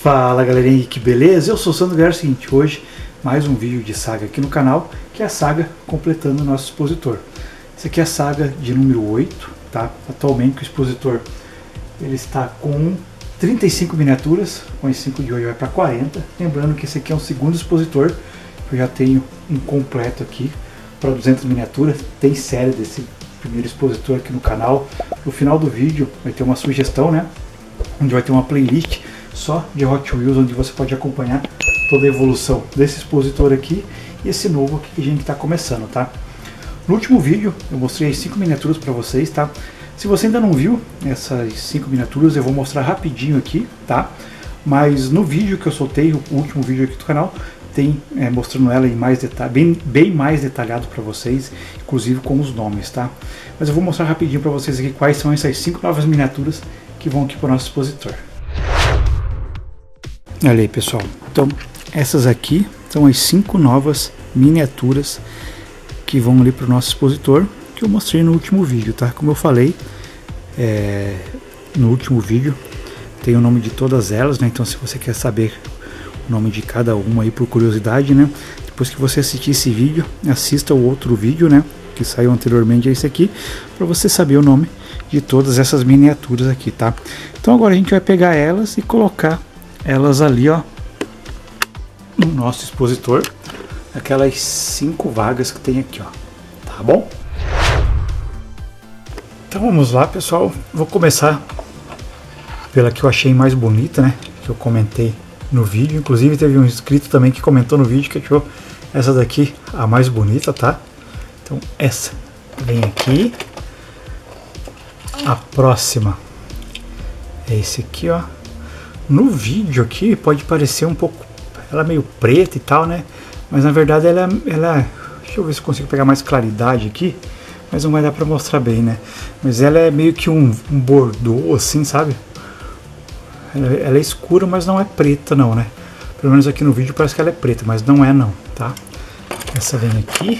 Fala galerinha, que beleza? Eu sou o Sandro. É o seguinte, hoje mais um vídeo de saga aqui no canal, que é a saga completando o nosso expositor. Essa aqui é a saga de número 8, tá? Atualmente o expositor ele está com 35 miniaturas, com esse 5 de hoje vai para 40. Lembrando que esse aqui é um segundo expositor, eu já tenho um completo aqui para 200 miniaturas. Tem série desse primeiro expositor aqui no canal. No final do vídeo vai ter uma sugestão, né? Onde vai ter uma playlist só de Hot Wheels, onde você pode acompanhar toda a evolução desse expositor aqui e esse novo aqui que a gente está começando, tá? No último vídeo eu mostrei as 5 miniaturas para vocês, tá? Se você ainda não viu essas 5 miniaturas, eu vou mostrar rapidinho aqui, tá? Mas no vídeo que eu soltei, o último vídeo aqui do canal, tem mostrando ela em mais detalhe, bem mais detalhado para vocês, inclusive com os nomes, tá? Mas eu vou mostrar rapidinho para vocês aqui quais são essas 5 novas miniaturas que vão aqui para o nosso expositor. Olha aí, pessoal, então essas aqui são as 5 novas miniaturas que vão ali para o nosso expositor, que eu mostrei no último vídeo, tá? Como eu falei no último vídeo, tem o nome de todas elas, né? Então se você quer saber o nome de cada uma aí por curiosidade, né? Depois que você assistir esse vídeo, assista o outro vídeo, né? Que saiu anteriormente a esse aqui, para você saber o nome de todas essas miniaturas aqui, tá? Então agora a gente vai pegar elas e colocar elas ali, ó, no nosso expositor, aquelas 5 vagas que tem aqui, ó, tá bom? Então vamos lá, pessoal. Vou começar pela que eu achei mais bonita, né? Que eu comentei no vídeo. Inclusive teve um inscrito também que comentou no vídeo que achou essa daqui a mais bonita, tá? Então essa vem aqui. A próxima é esse aqui, ó. No vídeo aqui pode parecer um pouco, ela é meio preta e tal, né? Mas na verdade ela deixa eu ver se eu consigo pegar mais claridade aqui, mas não vai dar pra mostrar bem, né? Mas ela é meio que um bordô assim, sabe? Ela é escura, mas não é preta não, né? Pelo menos aqui no vídeo parece que ela é preta, mas não é não, tá? Essa vem aqui.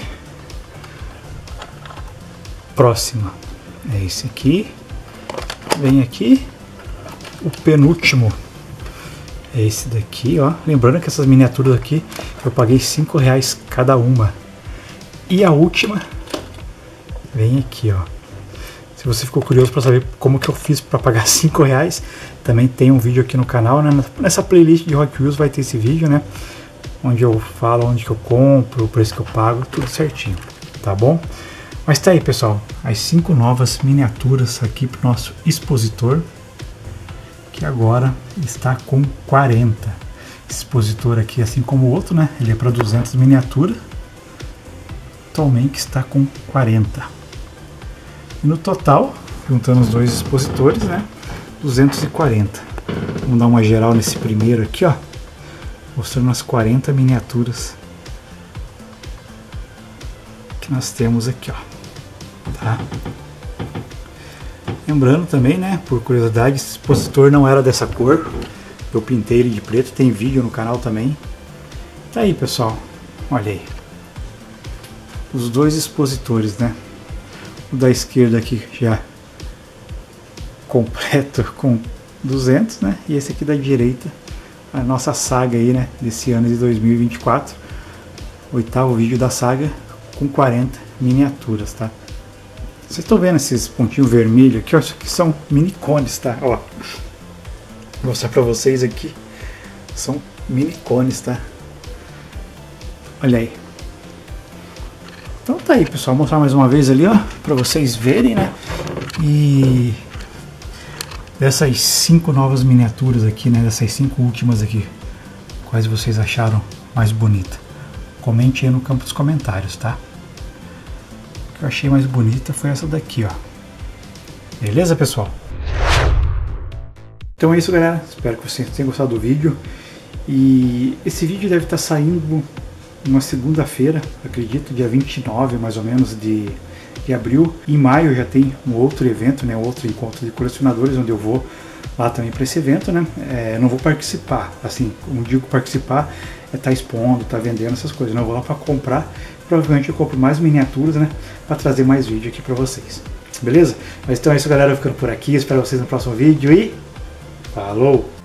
Próxima é esse aqui. Vem aqui. O penúltimo é esse daqui, ó. Lembrando que essas miniaturas aqui eu paguei R$5 cada uma. E a última vem aqui, ó. Se você ficou curioso para saber como que eu fiz para pagar R$5, também tem um vídeo aqui no canal, né? Nessa playlist de Hot Wheels vai ter esse vídeo, né? Onde eu falo onde que eu compro, o preço que eu pago, tudo certinho, tá bom? Mas tá aí, pessoal, as 5 novas miniaturas aqui pro nosso expositor, que agora está com 40. Esse expositor aqui, assim como o outro, né? Ele é para 200 miniaturas. Atualmente está com 40. E no total, juntando os dois expositores, né? 240. Vamos dar uma geral nesse primeiro aqui, ó. Mostrando as 40 miniaturas que nós temos aqui, ó. Tá? Lembrando também, né, por curiosidade, esse expositor não era dessa cor. Eu pintei ele de preto, tem vídeo no canal também. Tá aí, pessoal. Olha aí. Os dois expositores, né? O da esquerda aqui já completo com 200, né? E esse aqui da direita, a nossa saga aí, né, desse ano de 2024. 8º vídeo da saga com 40 miniaturas, tá? Vocês estão vendo esses pontinhos vermelhos aqui? Ó, isso aqui são mini cones, tá? Ó, vou mostrar pra vocês aqui. São mini cones, tá? Olha aí. Então tá aí, pessoal. Vou mostrar mais uma vez ali, ó, pra vocês verem, né? E dessas 5 novas miniaturas aqui, né? Dessas 5 últimas aqui, quais vocês acharam mais bonita? Comente aí no campo dos comentários, tá? Que eu achei mais bonita foi essa daqui, ó. Beleza, pessoal? Então é isso, galera. Espero que vocês tenham gostado do vídeo. E esse vídeo deve estar saindo numa segunda-feira, acredito, dia 29 mais ou menos de abril. Em maio já tem um outro evento, né? Outro encontro de colecionadores, onde eu vou lá também para esse evento, né? Não vou participar, assim, como digo participar, é estar expondo, estar vendendo essas coisas. Não, eu vou lá para comprar. Provavelmente eu compro mais miniaturas, né, para trazer mais vídeo aqui para vocês. Beleza? Mas então é isso, galera, ficando por aqui. Espero vocês no próximo vídeo e falou!